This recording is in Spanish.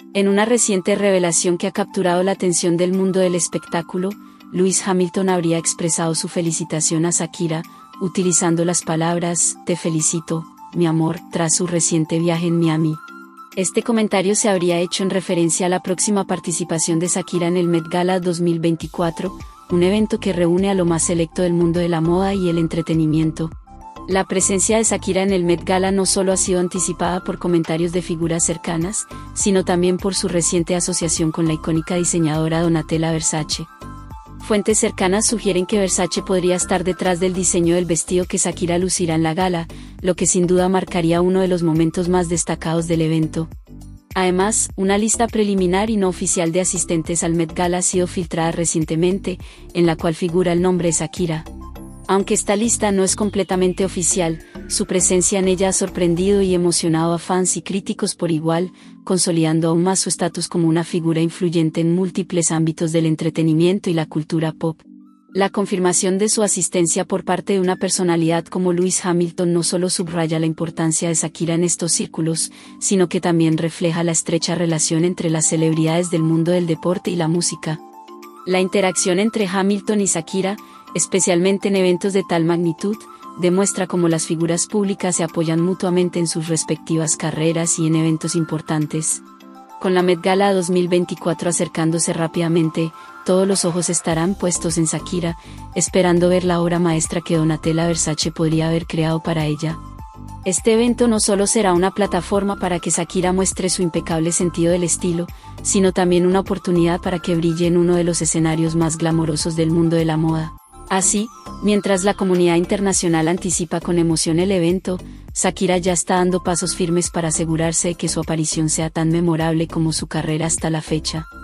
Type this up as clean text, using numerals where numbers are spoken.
En una reciente revelación que ha capturado la atención del mundo del espectáculo, Lewis Hamilton habría expresado su felicitación a Shakira, utilizando las palabras "Te felicito, mi amor", tras su reciente viaje en Miami. Este comentario se habría hecho en referencia a la próxima participación de Shakira en el Met Gala 2024, un evento que reúne a lo más selecto del mundo de la moda y el entretenimiento. La presencia de Shakira en el Met Gala no solo ha sido anticipada por comentarios de figuras cercanas, sino también por su reciente asociación con la icónica diseñadora Donatella Versace. Fuentes cercanas sugieren que Versace podría estar detrás del diseño del vestido que Shakira lucirá en la gala, lo que sin duda marcaría uno de los momentos más destacados del evento. Además, una lista preliminar y no oficial de asistentes al Met Gala ha sido filtrada recientemente, en la cual figura el nombre de Shakira. Aunque esta lista no es completamente oficial, su presencia en ella ha sorprendido y emocionado a fans y críticos por igual, consolidando aún más su estatus como una figura influyente en múltiples ámbitos del entretenimiento y la cultura pop. La confirmación de su asistencia por parte de una personalidad como Lewis Hamilton no solo subraya la importancia de Shakira en estos círculos, sino que también refleja la estrecha relación entre las celebridades del mundo del deporte y la música. La interacción entre Hamilton y Shakira, especialmente en eventos de tal magnitud, demuestra cómo las figuras públicas se apoyan mutuamente en sus respectivas carreras y en eventos importantes. Con la Met Gala 2024 acercándose rápidamente, todos los ojos estarán puestos en Shakira, esperando ver la obra maestra que Donatella Versace podría haber creado para ella. Este evento no solo será una plataforma para que Shakira muestre su impecable sentido del estilo, sino también una oportunidad para que brille en uno de los escenarios más glamorosos del mundo de la moda. Así, mientras la comunidad internacional anticipa con emoción el evento, Shakira ya está dando pasos firmes para asegurarse de que su aparición sea tan memorable como su carrera hasta la fecha.